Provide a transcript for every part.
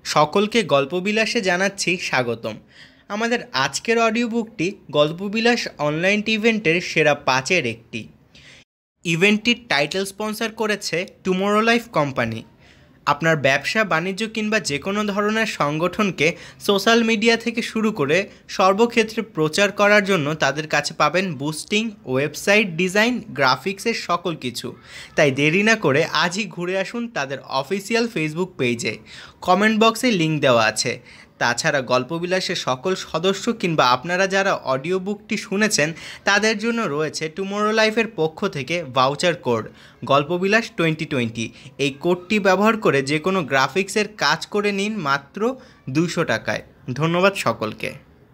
সকলকে গল্পবিলাসে জানাচ্ছি স্বাগতম। আমাদের আজকের অডিও বুকটি গল্পবিলাস অনলাইন ইভেন্টের সেরা 5-এর একটি। ইভেন্টটির টাইটেল স্পন্সর করেছে টুমোরো লাইফ কোম্পানি। আপনার ব্যবসা বাণিজ্য কিংবা যে কোনো ধরনের সংগঠনকে সোশ্যাল মিডিয়া থেকে শুরু করে সর্বক্ষেত্রে প্রচার করার জন্য তাদের কাছে পাবেন বুস্টিং, ওয়েবসাইট ডিজাইন, গ্রাফিক্সের সকল কিছু। তাই দেরি না করে আজই ঘুরে আসুন তাদের অফিসিয়াল ফেসবুক পেজে। কমেন্ট বক্সে লিঙ্ক দেওয়া আছে। তাছাড়া গল্পবিলাসের সকল সদস্য কিংবা আপনারা যারা অডিও বুকটি শুনেছেন তাদের জন্য রয়েছে টুমোরো লাইফের পক্ষ থেকে ভাউচার কোড গল্পবিলাস 2020। এই কোডটি ব্যবহার করে যে কোনো গ্রাফিক্সের কাজ করে নিন মাত্র 200 টাকায়। ধন্যবাদ সকলকে।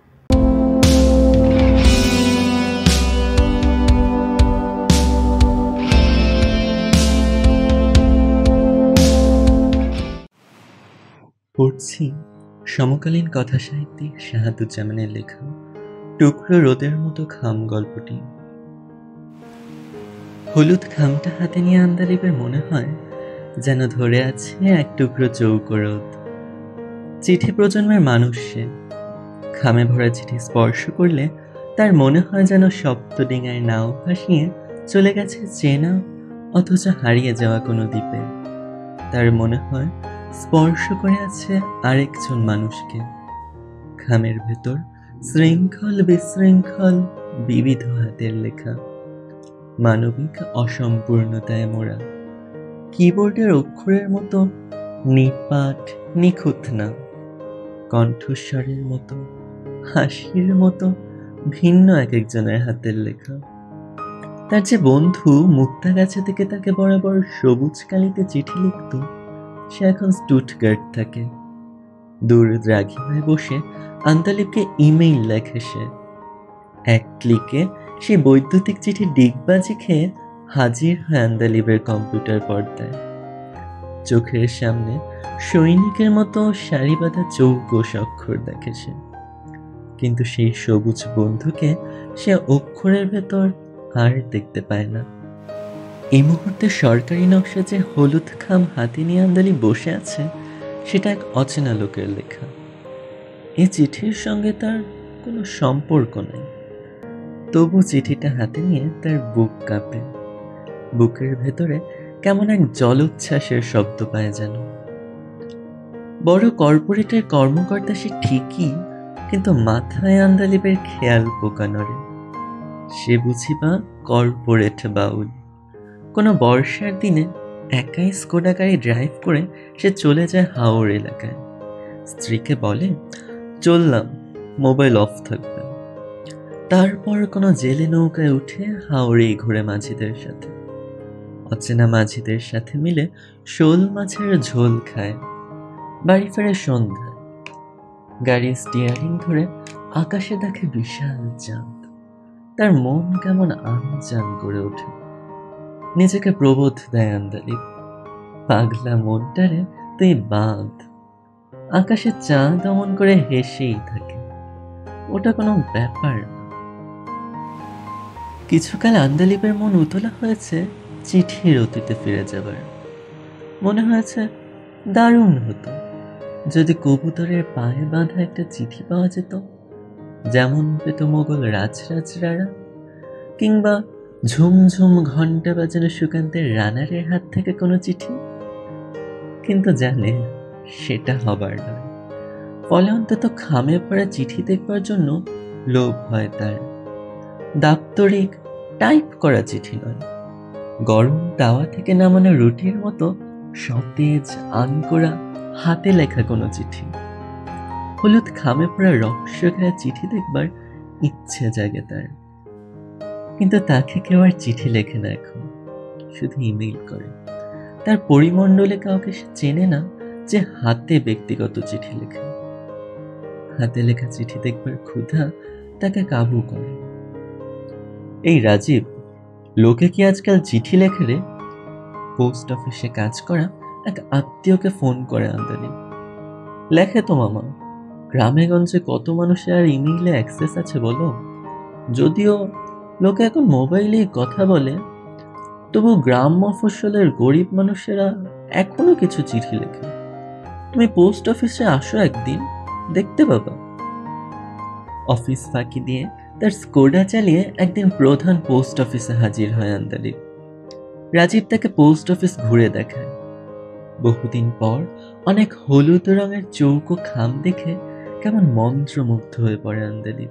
পড়ছি সমকালীন কথা সাহিত্যিক শাহাদুজ্জামানের লেখা টুকরো রোদের মতো খাম গল্পটি। হলুদ খামটা হাতে নিয়ে আন্দালিবের মনে হয় যেন ধরে আছে এক টুকরো চৌকো রোদ। চিঠি প্রজন্মের মানুষ সে। খামে ভরা চিঠি স্পর্শ করলে তার মনে হয় যেন সপ্তডিঙায় নাও ভাসিয়ে চলে গেছে চেনা অথচ হারিয়ে যাওয়া কোনো দ্বীপে। তার মনে হয় স্পর্শ করে আছে আরেকজন মানুষকে। খামের ভেতর শৃঙ্খল বিশৃঙ্খল বিবিধ হাতের লেখা, মানবিক অসম্পূর্ণতায় মোড়া। কিবোর্ডের অক্ষরের মতো নিপাট নিখুঁত না, কণ্ঠস্বরের মতো হাসির মতো ভিন্ন এক একজনের হাতের লেখা। তার যে বন্ধু মুক্তাগাছা থেকে তাকে বরাবর সবুজ কালিতে চিঠি লিখত, সে এখন স্টুটগার্ট থাকে। দূর দ্রাঘিমায় বসে আন্তালিবকে ইমেইল লেখে সে। এক ক্লিকে সে বৈদ্যুতিক চিঠি ডিগবাজি খেয়ে হাজির হয় আন্দালিবের কম্পিউটার পর্দায়। চোখের সামনে সৈনিকের মতো সারি বাঁধা চৌকো অক্ষর দেখে সে, কিন্তু সেই সবুজ বন্ধুকে সে অক্ষরের ভেতর আর দেখতে পায় না। এই মুহূর্তে সরকারি নকশা যে হলুদ খাম হাতে নিয়ে আন্দালি বসে আছে, সেটা এক অচেনা লোকের লেখা। এই চিঠির সঙ্গে তার কোনো সম্পর্ক নেই, তবু চিঠিটা হাতে নিয়ে তার বুক কাঁপে। বুকের ভেতরে কেমন এক জলোচ্ছ্বাসের শব্দ পায় যেন। বড় কর্পোরেটের কর্মকর্তা সে ঠিকই, কিন্তু মাথায় আন্দালিবের খেয়াল পোকা নড়ে। সে বুঝিবা কর্পোরেট বাউল। কোনো বর্ষার দিনে একাই স্কোডা গাড়ি ড্রাইভ করে সে চলে যায় হাওড় এলাকায়। স্ত্রীকে বলে, চললাম, মোবাইল অফ থাকবে। তারপর কোনো জেলে নৌকায় উঠে হাওড়েই ঘুরে মাঝিদের সাথে। অচেনা মাঝিদের সাথে মিলে শোল মাছের ঝোল খায়। বাড়ি ফেরে সন্ধ্যা। গাড়ি স্টিয়ারিং ধরে আকাশে দেখে বিশাল চাঁদ। তার মন কেমন আনজান করে ওঠে। নিজেকে প্রবোধ দেয় আন্দালিব, পাগলা মনটারে তুই বাঁধ। আকাশে চাঁদ অমন করে হেসেই থাকে, ওটা কোনো ব্যাপার না। কিছুকাল আন্দালিবের মন উতলা হয়েছে চিঠির অতীতে ফিরে যাবার। মনে হয়েছে দারুণ হতো যদি কবুতরের পায়ে বাঁধা একটা চিঠি পাওয়া যেত, যেমন পেত মোগল রাজরাজরারা, কিংবা ঝুমঝুম ঘন্টা বাজানো সুকান্তের রানারের হাত থেকে কোনো চিঠি। কিন্তু জানে সেটা হবার নয়। ফলে অন্তত খামে পড়া চিঠি দেখবার জন্য লোভ হয় তার। দাপ্তরিক টাইপ করা চিঠি নয়, গরম তাওয়া থেকে নামানো রুটির মতো সতেজ আনকোড়া হাতে লেখা কোনো চিঠি। হলুদ খামে পড়া রহস্যঘেরা চিঠি দেখবার ইচ্ছে জাগে তার। কিন্তু তাকে কেউ আর চিঠি লেখে না এখন, শুধু ইমেইল করে। তার পরিমণ্ডলে কাউকে সে চেনে না যে হাতে ব্যক্তিগত চিঠি লেখে। হাতে লেখা চিঠি দেখবার ক্ষুধা তাকে কাবু করে। এই রাজীব, লোকে কি আজকাল চিঠি লেখে রে? পোস্ট অফিসে কাজ করা এক আত্মীয়কে ফোন করে আন্দালিব। লেখে তো মামা, গ্রামে গঞ্জে কত মানুষের আর ইমেইলে অ্যাক্সেস আছে বলো? যদিও লোকে এখন মোবাইলেই কথা বলে, তবু গ্রাম মফস্বলের গরিব মানুষেরা এখনো কিছু চিঠি লেখে। তুমি পোস্ট অফিসে আসো একদিন, দেখতে পাবা। অফিস ফাঁকি দিয়ে তার স্কোডা চালিয়ে একদিন প্রধান পোস্ট অফিসে হাজির হয় আন্দালিব। রাজীব তাকে পোস্ট অফিস ঘুরে দেখায়। বহুদিন পর অনেক হলুদ রঙের চৌকো খাম দেখে কেমন মন্ত্রমুগ্ধ হয়ে পড়ে আন্দালিব।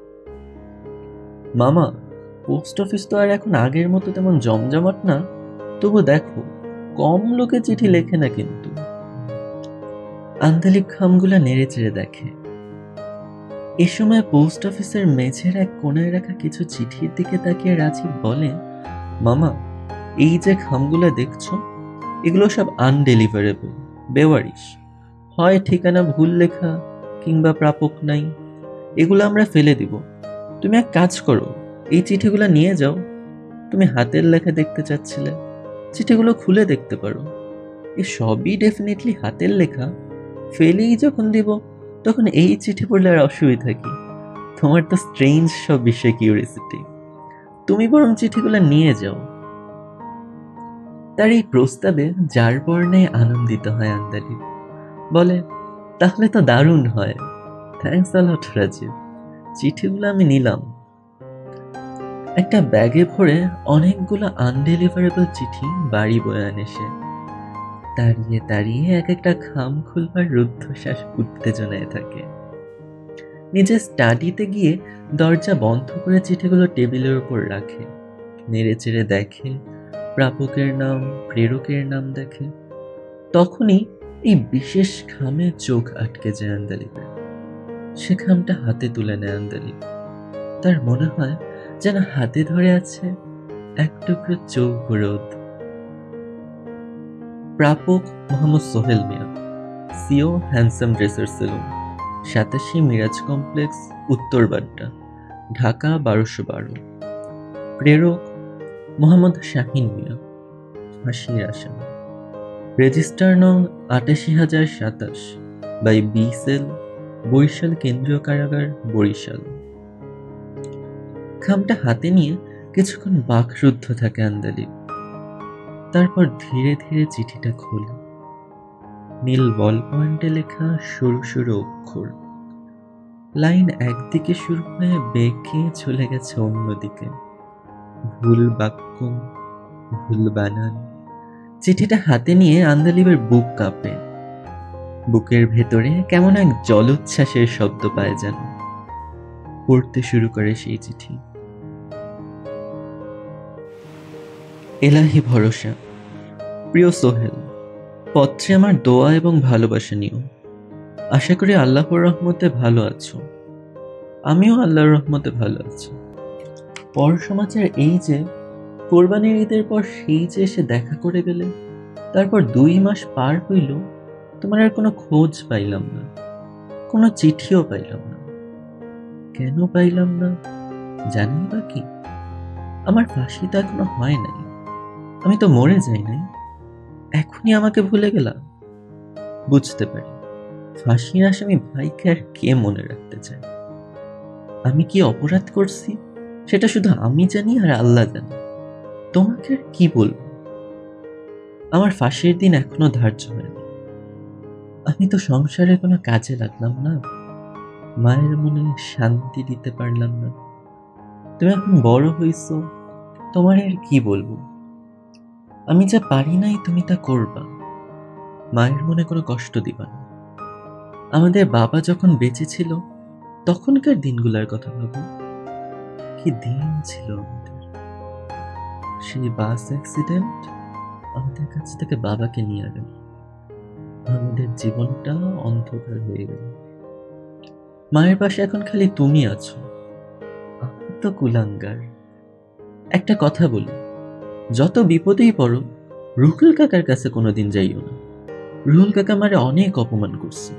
মামা, পোস্ট অফিস তো আর এখন আগের মতো তেমন জমজমাট না, তবু দেখো কম লোকে চিঠি লেখে না কিন্তু। আন্দালিব খামগুলা নেড়ে চেড়ে দেখে। এ সময় পোস্ট অফিসের মেঝের এক কোণায় রাখা কিছু চিঠির দিকে তাকিয়ে রাজীব বলে, মামা, এই যে খামগুলা দেখছো, এগুলো সব আনডেলিভারেবল, বেওয়ারিশ। হয় ঠিকানা ভুল লেখা, কিংবা প্রাপক নাই। এগুলো আমরা ফেলে দিব। তুমি এক কাজ করো, এই চিঠিগুলো নিয়ে যাও। তুমি হাতের লেখা দেখতে চাচ্ছিলে, চিঠিগুলো খুলে দেখতে পারো। এ সবই ডেফিনেটলি হাতের লেখা। ফেলেই যখন দিব, তখন এই চিঠি পড়লে আর অসুবিধা কি? তোমার তো স্ট্রেঞ্জ সব বিষয়ে কিউরিয়াসিটি। তুমি বরং চিঠিগুলো নিয়ে যাও। তার এই প্রস্তাবে যার বর্ণে আনন্দিত হয় আন্দালিব। বলে, তাহলে তো দারুণ হয়। থ্যাঙ্কস আ লট রাজীব, চিঠিগুলো আমি নিলাম। একটা ব্যাগে ভরে অনেকগুলো আনডেলিভারেবল চিঠি বাড়ি বয়ে আনে সে। দাঁড়িয়ে দাঁড়িয়ে এক একটা খাম খুলবার রুদ্ধশ্বাস উত্তেজনায় থাকে। নিজের স্টাডিতে গিয়ে দরজা বন্ধ করে চিঠিগুলো টেবিলের উপর রাখে। নেড়ে চেড়ে দেখে, প্রাপকের নাম, প্রেরকের নাম দেখে। তখনই এই বিশেষ খামে চোখ আটকে যায় আন্দালিবের। সে খামটা হাতে তুলে নেয় আন্দালিব। তার মনে হয় যেন হাতে ধরে আছে এক টুকরো চৌকো রোদ। প্রাপক Mohammad Sohel Mia, CO, handsome dresser saloon, 87 Miraj complex, উত্তর বাড্ডা, ঢাকা 1212। প্রেরক মোহাম্মদ শাহিন মিয়া, ফাঁসির আসামি, রেজিস্টার নং ৮৮০২৭ বাই বি সেল, বরিশাল কেন্দ্রীয় কারাগার, বরিশাল। খামটা হাতে নিয়ে কিছুক্ষণ বাকরুদ্ধ থাকে আন্দালিব। তারপর ধীরে ধীরে চিঠিটা খোলে। নীল বল পয়েন্টে লেখা সরু সরু অক্ষর। লাইন একদিকে শুরু হয়ে বেঁকে চলে গেছে অন্যদিকে। ভুল বাক্য, ভুল বানান। চিঠিটা হাতে নিয়ে আন্দালিবের বুক কাঁপে। বুকের ভেতরে কেমন এক জলোচ্ছ্বাসের শব্দ পায় যেন। পড়তে শুরু করে সেই চিঠি। এলাহি ভরসা। প্রিয় সোহেল, পত্রে আমার দোয়া এবং ভালোবাসা নিও। আশা করি আল্লাহর রহমতে ভালো আছো। আমিও আল্লাহর রহমতে ভালো আছি। পর সমাচার এই যে, কোরবানির ঈদের পর সেই যে এসে দেখা করে গেলে, তারপর 2 মাস পার হইল, তোমার আর কোনো খোঁজ পাইলাম না, কোনো চিঠিও পাইলাম না। কেন পাইলাম না জানি বা কি? আমার ফাঁসি তো এখনো হয় নাই, আমি তো মরে যাই নাই। এখনই আমাকে ভুলে গেলাম? বুঝতে পারি, ফাঁসির আসামি ভাইকে আর কে মনে রাখতে চায়? আমি কি অপরাধ করছি সেটা শুধু আমি জানি আর আল্লাহ জানে। তোমাকে আর কি বলবো? আমার ফাঁসির দিন এখনো ধার্য হয়নি। আমি তো সংসারে কোনো কাজে লাগলাম না, মায়ের মনে শান্তি দিতে পারলাম না। তুমি এখন বড় হইছো, তোমার আর কি বলবো? আমি যা পারি নাই তুমি তা করবা, মায়ের মনে কোনো কষ্ট দিবা না। আমাদের বাবা যখন বেঁচে ছিল তখনকার দিনগুলোর কথা ভাবো, কি দিন ছিল আমাদের। সেই বাস অ্যাক্সিডেন্ট আমাদের কাছ থেকে বাবাকে নিয়ে গেল, আমাদের জীবনটা অন্ধকার হয়ে গেল। মায়ের পাশে এখন খালি তুমি আছো, আমি তো কুলাঙ্গার। একটা কথা বলি, যত বিপদেই পড়ো, রুহুল কাকার কাছে কোনোদিন যাইও না। রুহুল কাকা আমারে অনেক অপমান করছে।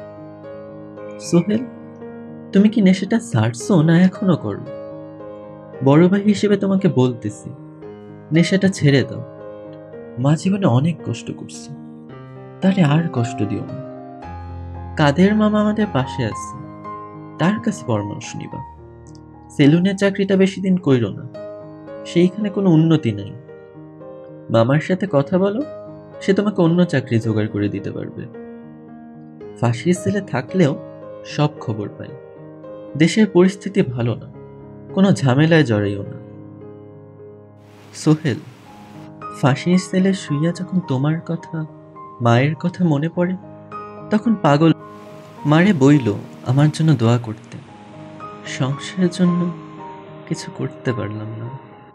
সোহেল, তুমি কি নেশাটা ছাড়ছো না এখনো করো? বড় ভাই হিসেবে তোমাকে বলতেছি, নেশাটা ছেড়ে দাও। মা জীবনে অনেক কষ্ট করছে, তারে আর কষ্ট দিও না। কাদের মামা আমাদের পাশে আছে, তার কাছে পরামর্শ নিবা। সেলুনের চাকরিটা বেশি দিন কইরো না, সেইখানে কোনো উন্নতি নাই। মামার সাথে কথা বলো, সে তোমাকে অন্য চাকরি জোগাড় করে দিতে পারবে। ফাঁসির সেলে থাকলেও সব খবর পাই। দেশের পরিস্থিতি ভালো না, কোনো ঝামেলায় জড়াইও না। সোহেল, ফাঁসির সেলে শুইয়া যখন তোমার কথা, মায়ের কথা মনে পড়ে, তখন পাগল মারে বইল আমার জন্য দোয়া করতে। সংসারের জন্য কিছু করতে পারলাম না।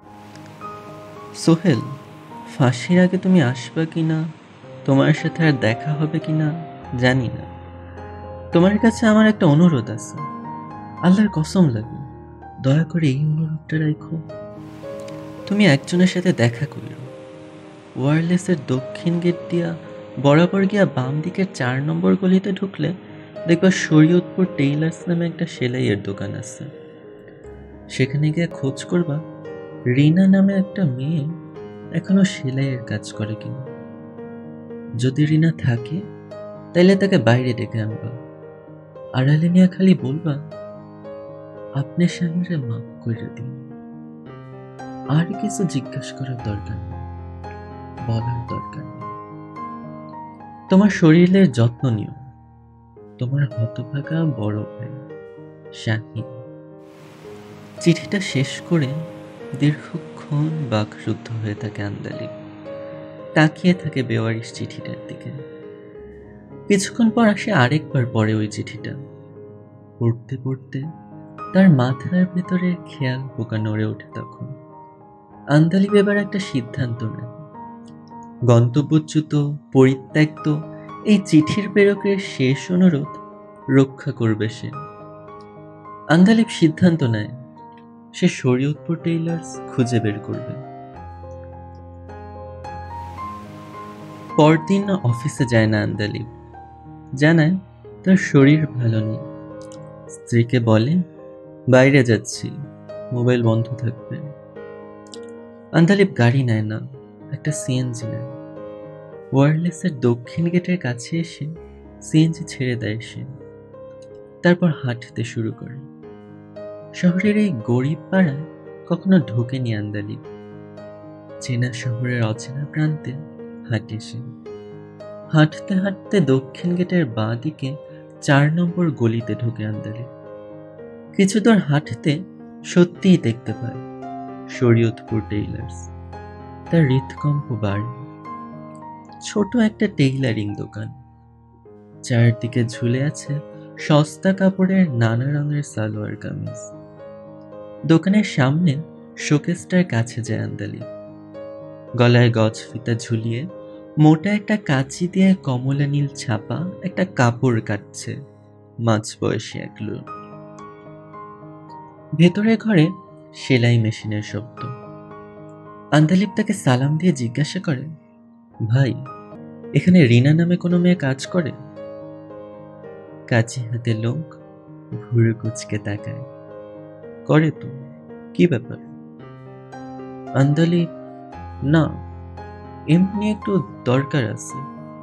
সোহেল, ফাঁসির আগে তুমি আসবে কিনা, তোমার সাথে আর দেখা হবে কিনা জানি না। তোমার কাছে আমার একটা অনুরোধ আছে, আল্লাহর কসম লাগে, দয়া করে এই অনুরোধটা রাখো। তুমি একজনের সাথে দেখা করো, ওয়ারলেসের দক্ষিণ গেট দিয়া বরাবর গিয়া বাম দিকের 4 নম্বর গলিতে ঢুকলে দেখবা শরীয়তপুর টেইলার্স নামে একটা সেলাইয়ের দোকান আছে। সেখানে গিয়ে খোঁজ করবা রিনা নামে একটা মেয়ে এখনো সেলাইয়ের কাজ করে কিনা। যদি রিনা থাকে তাইলে তাকে বাইরে ডেকে আনবা। আড়ালে নিয়ে খালি বলবা আপনি স্বামীরে মাফ করে দিন। আর কিছু জিজ্ঞাসা করার দরকার নেই, বলার দরকার নেই। তোমার শরীরের যত্ন নিও। তোমার হতভাগা বড় ভাই শাহিন। চিঠিটা শেষ করে দীর্ঘক্ষণ বাকরুদ্ধ হয়ে থাকে আন্দালিব। তাকিয়ে থাকে বেওয়ারিশ চিঠিটার দিকে। কিছুক্ষণ পর আসে আরেকবার পড়ে ওই চিঠিটা। পড়তে পড়তে তার মাথার ভেতরে খেয়াল পোকা নড়ে ওঠে। তখন আন্দালিব এবার একটা সিদ্ধান্ত নেয়। গন্তব্যচ্যুত পরিত্যক্ত এই চিঠির প্রেরকের শেষ অনুরোধ রক্ষা করবে সে। আন্দালিব সিদ্ধান্ত নেয় সে শরীয়তপুর টেইলার্স খুঁজে বের করবে। পরদিন অফিসে যায় না আন্দালিব। জানায় তার শরীর ভালো নেই। স্ত্রীকে বলে বাইরে যাচ্ছি, মোবাইল বন্ধ থাকবে। আন্দালিব গাড়ি নেয় না, একটা সিএনজি নেয়। ওয়ারলেসের দক্ষিণ গেটের কাছে এসে সিএনজি ছেড়ে দেয় সে। তারপর হাঁটতে শুরু করে। শহরের এই গরিব পাড়ায় কখনো ঢোকেনি আন্দালিব। চেনা শহরের অচেনা প্রান্তে হাঁটে সে। হাঁটতে হাঁটতে দক্ষিণ গেটের বাঁ দিকে 4 নম্বর গলিতে ঢোকে আন্দালিব। কিছু দূর হাঁটতে সত্যিই দেখতে পায় শরীয়তপুর টেইলার্স। তার হৃদকম্প বাড়ে। ছোট একটা টেইলারিং দোকান। চারদিকে ঝুলে আছে সস্তা কাপড়ের নানা রঙের সালোয়ার কামিজ। দোকানের সামনে শোকেসটার কাছে যায় আন্দালিব। গলায় গজ ফিতা ঝুলিয়ে মোটা একটা কাঁচি দিয়ে কমলা নীল ছাপা একটা কাপড় কাটছে মাঝবয়সী এক লোক। ভেতরের ঘরে সেলাই মেশিনের শব্দ। আন্দালিব তাকে সালাম দিয়ে জিজ্ঞাসা করে, ভাই, এখানে রিনা নামে কোনো মেয়ে কাজ করে? কাঁচি হাতে লোক ভুরু কুচকে তাকায়। করে তো, কি ব্যাপার? আন্দালিব, না, এমনি একটু দরকার আছে।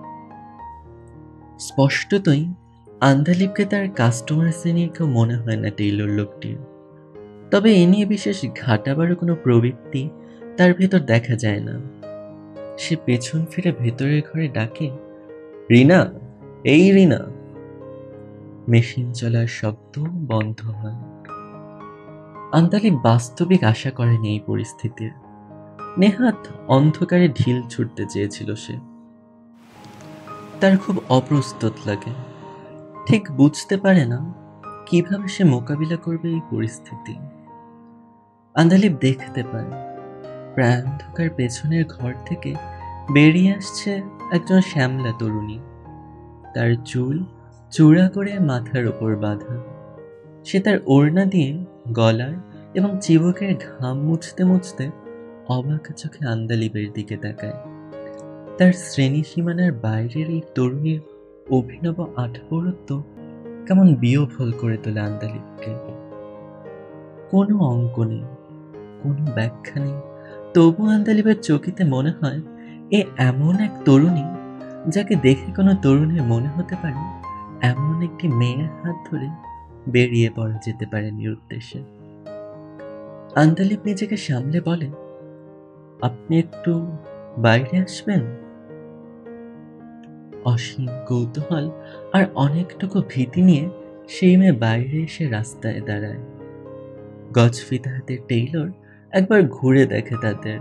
স্পষ্টতই আন্দালিবকে তার কাস্টমার শ্রেণীর কেউ মনে হয় না টেইলর লোকটির। তবে এ নিয়ে বিশেষ ঘাটাবারও কোনো প্রবৃত্তি তার ভেতর দেখা যায় না। সে পেছন ফিরে ভেতরের ঘরে ডাকে, রিনা, এই রিনা। মেশিন চলার শব্দ বন্ধ হয়। আন্দালিব বাস্তবিক আশা করেনি এই পরিস্থিতির। নেহাত অন্ধকারে ঢিল ছুটতে চেয়েছিল সে। তার খুব অপ্রস্তুত লাগে। ঠিক বুঝতে পারে না কিভাবে সে মোকাবিলা করবে এই পরিস্থিতি। আন্দালিব দেখতে পায় প্রায় অন্ধকার পেছনের ঘর থেকে বেরিয়ে আসছে একজন শ্যামলা তরুণী। তার চুল চূড়া করে মাথার উপর বাঁধা। সে তার ওড়না দিয়ে গলার এবং চিবুকের ঘাম মুছতে মুছতে অবাক চোখে আন্দালিবের দিকে তাকায়। তার শ্রেণী সীমানার বাইরের এই তরুণীর অভিনব আঠবরত্ব কেমন বিয়োফল করে তোলে আন্দালিবকে। কোনো অঙ্ক নেই, কোনো ব্যাখ্যা নেই, তবু আন্দালিবের চোখেতে মনে হয় এ এমন এক তরুণী যাকে দেখে কোনো তরুণের মনে হতে পারে এমন একটি মেয়ের হাত ধরে বেরিয়ে পড়া যেতে পারে নিরুদ্দেশে। আন্দালিব নিজেকে সামলে বলে, আপনি একটু বাইরে আসবেন? অসীম কৌতূহল আর অনেকটুকু ভীতি নিয়ে সেই মেয়ে বাইরে এসে রাস্তায় দাঁড়ায়। গজফিতা হাতে টেইলর একবার ঘুরে দেখে তাদের।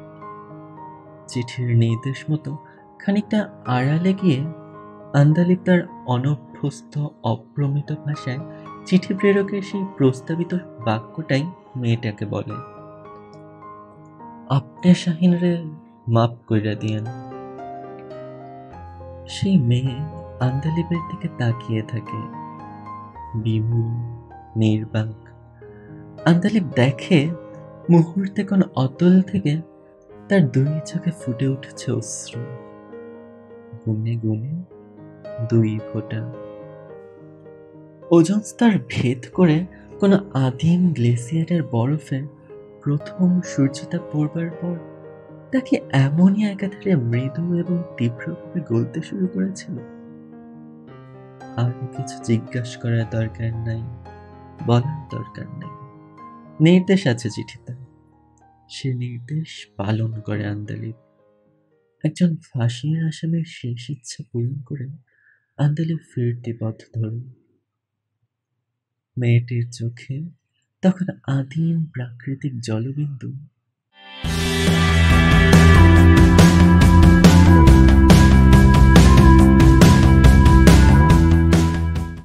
চিঠির নির্দেশ মতো খানিকটা আড়ালে গিয়ে আন্দালিব তার অনভ্যস্ত অপ্রমিত ভাষায় চিঠি প্রেরকের সেই প্রস্তাবিত বাক্যটাই মেয়েটাকে বলে, আপনি শাহিনরে মাপ কইরা দিয়েন। সেই মেয়ে আন্দালিবের দিকে তাকিয়ে থাকে, বিমূল, নির্বাক। আন্দালিব দেখে মুহূর্তে কোন অতল থেকে তার দুই চোখে ফুটে উঠেছে অশ্রু, গুনে গুনে 2 ফোঁটা। ওজন স্তর ভেদ করে কোনো আদিম গ্লেসিয়ারের বরফে প্রথম সূর্যতাপ পড়বার পর তাকে এমনই একাধারে মৃদু এবং তীব্রভাবে গলতে শুরু করেছিল। আর কিছু জিজ্ঞাসা করার দরকার নাই, বলার দরকার নেই। নির্দেশ আছে চিঠিতে, সে নির্দেশ পালন করে আন্দালিব। একজন ফাঁসির আসামির শেষ ইচ্ছা পূরণ করে আন্দালিব ফিরতি পথ ধরে। মেয়েটির চোখে তখন আদিম প্রাকৃতিক জলবিন্দু